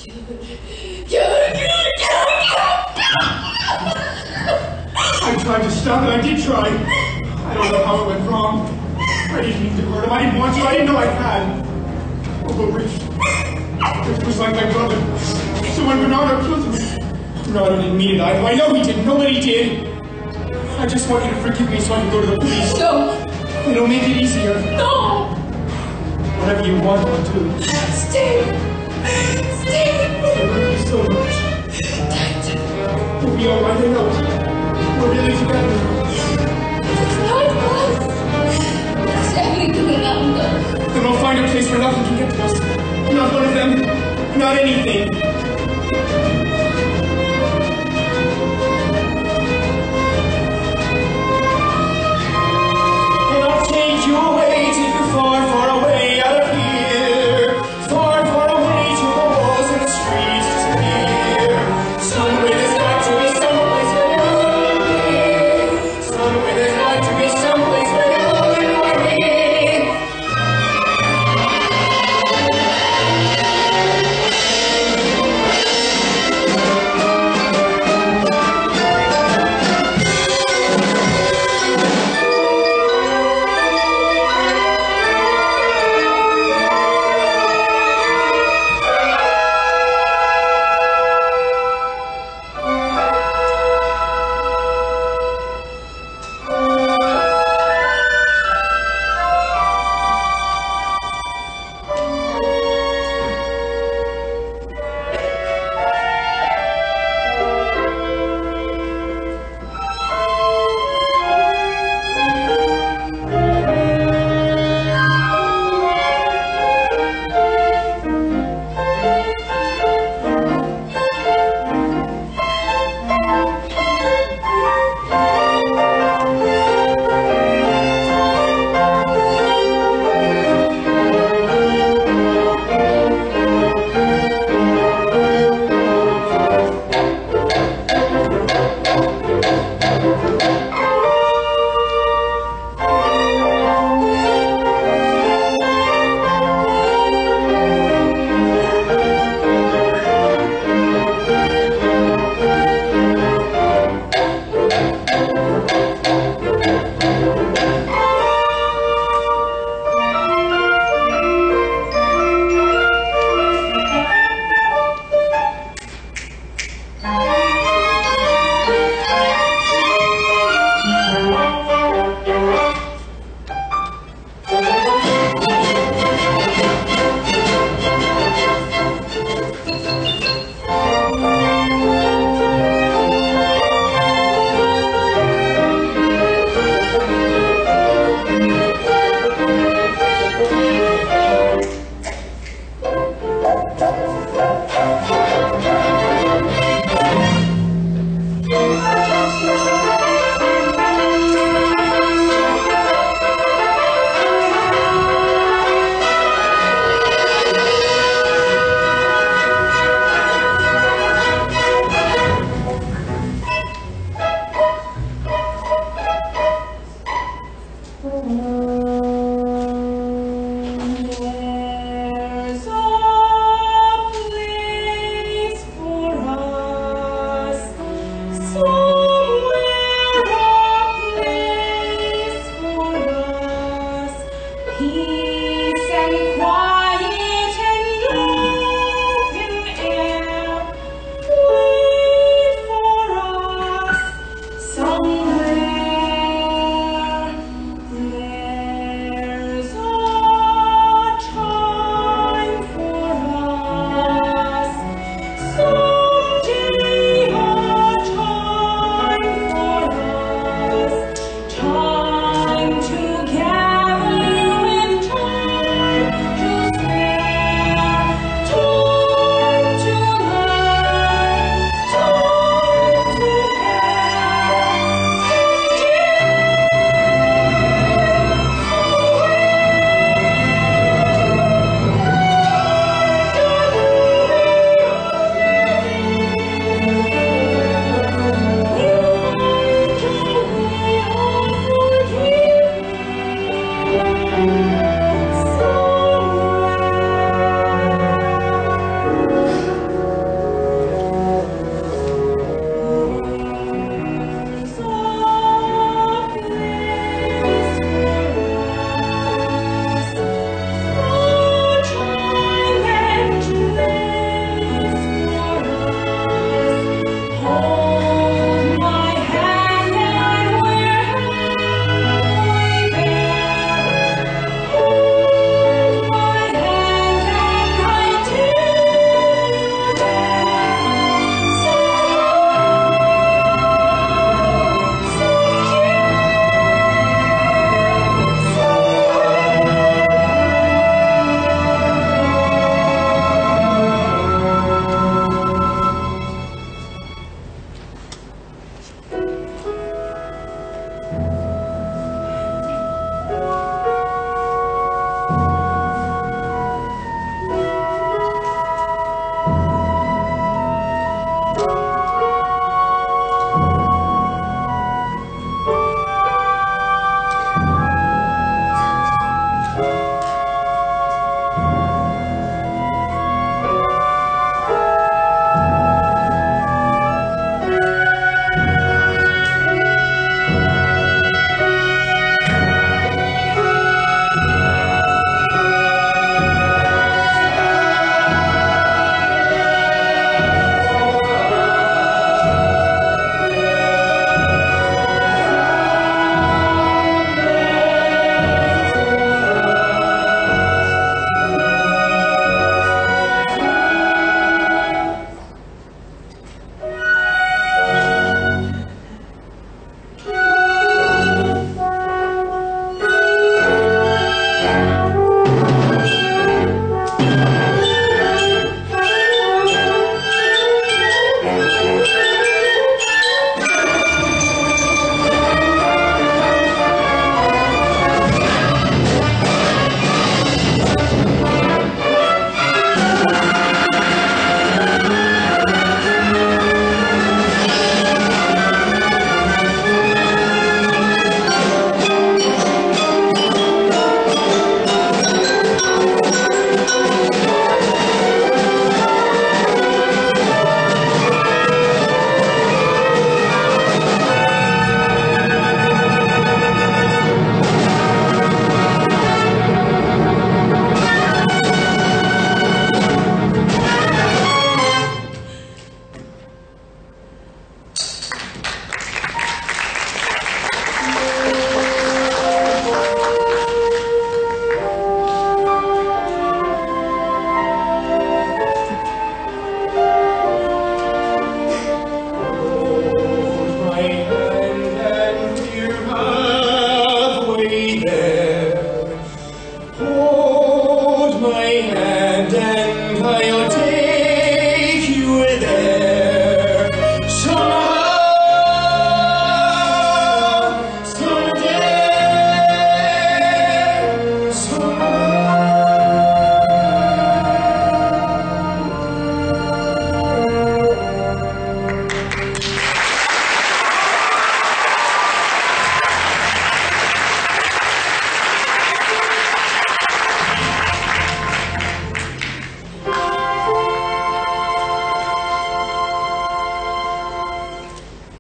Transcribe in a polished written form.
I tried to stop it. I did try. I don't know how it went wrong. I didn't mean to hurt him. I didn't want to. I didn't know I had. Oh, but Rich was like my brother. So when Bernardo killed him, Bernardo didn't mean it. I know he didn't. Nobody did. I just want you to forgive me so I can go to the police. No. It'll make it easier. No. Whatever you want, I'll do. Stay. Stay. I love you so much. Dad. We'll be all right. I know. We're really together. It's not us. It's everything around us. Then we'll find a place where nothing can get to us. Not one of them. Not anything.